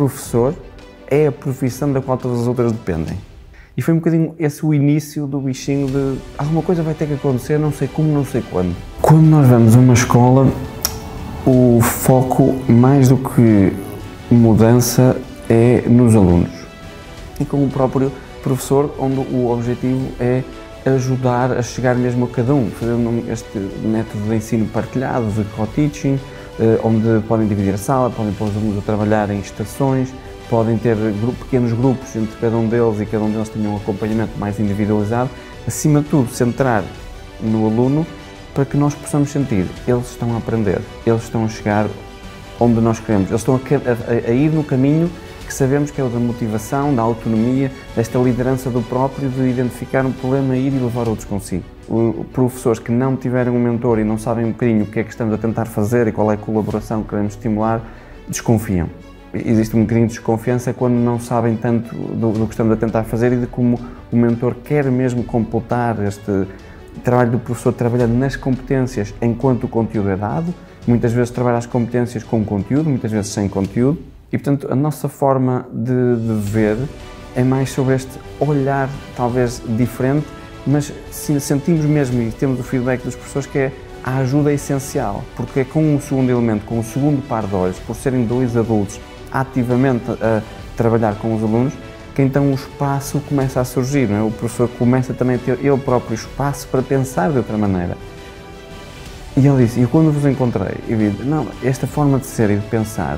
professor é a profissão da qual todas as outras dependem. E foi um bocadinho esse o início do bichinho de alguma coisa vai ter que acontecer, não sei como, não sei quando. Quando nós vamos a uma escola, o foco, mais do que mudança, é nos alunos. E com o próprio professor, onde o objetivo é ajudar a chegar mesmo a cada um, fazendo este método de ensino partilhado, de co-teaching, onde podem dividir a sala, podem pôr os alunos a trabalhar em estações, podem ter pequenos grupos entre cada um deles e cada um deles tenha um acompanhamento mais individualizado. Acima de tudo, centrar no aluno para que nós possamos sentir, eles estão a aprender, eles estão a chegar onde nós queremos, eles estão a ir no caminho que sabemos que é o da motivação, da autonomia, desta liderança do próprio, de identificar um problema, ir e levar outros consigo. Professores que não tiverem um mentor e não sabem um bocadinho o que é que estamos a tentar fazer e qual é a colaboração que queremos estimular, desconfiam. Existe um bocadinho de desconfiança quando não sabem tanto do que estamos a tentar fazer e de como o mentor quer mesmo completar este trabalho do professor, trabalhando nas competências enquanto o conteúdo é dado. Muitas vezes trabalha as competências com conteúdo, muitas vezes sem conteúdo. E, portanto, a nossa forma de ver é mais sobre este olhar, talvez diferente, mas sentimos mesmo e temos o feedback dos professores que é a ajuda é essencial, porque é com o segundo elemento, com o segundo par de olhos, por serem dois adultos ativamente a trabalhar com os alunos, que então o espaço começa a surgir, não é? O professor começa também a ter ele próprio espaço para pensar de outra maneira. E ele disse, e quando vos encontrei, eu disse, não, esta forma de ser e de pensar,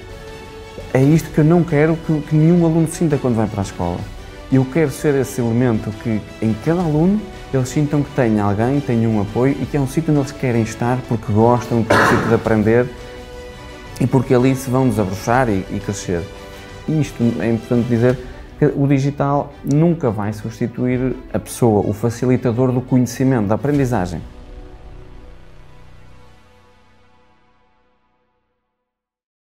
é isto que eu não quero que nenhum aluno sinta quando vai para a escola. Eu quero ser esse elemento que em cada aluno eles sintam que tem alguém, tem um apoio e que é um sítio onde eles querem estar porque gostam, que é um sítio de aprender e porque ali se vão desabrochar e crescer. E isto é importante dizer que o digital nunca vai substituir a pessoa, o facilitador do conhecimento, da aprendizagem.